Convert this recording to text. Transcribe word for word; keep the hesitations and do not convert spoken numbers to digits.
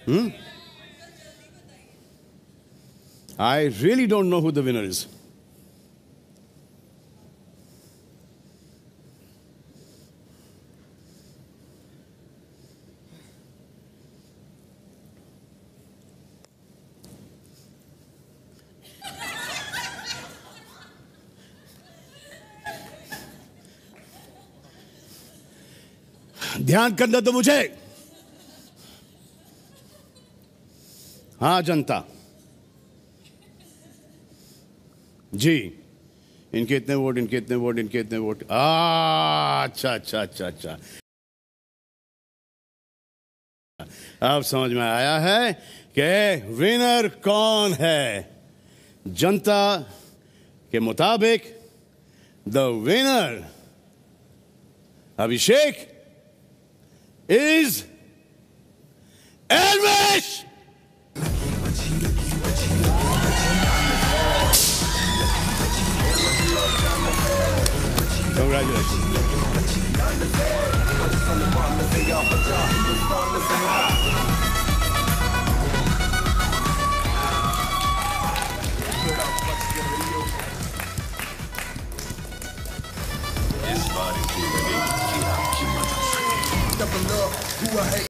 Hmm? I really don't know who the winner is. ध्यान करना तो मुझे। हाँ जनता जी, इनके इतने वोट, इनके इतने वोट, इनके इतने वोट। अच्छा अच्छा अच्छा अच्छा, अब समझ में आया है कि विनर कौन है। जनता के मुताबिक the winner Abhishek is Elvish! Congratulations. Double up, who I hate.